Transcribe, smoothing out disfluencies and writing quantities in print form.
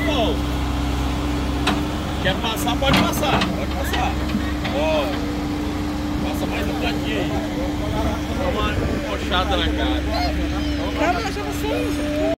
bom. Quer passar, pode passar. Pode passar. Pode. Passa mais um cantinho aí. Toma uma puxada na cara. Calma, já vocês.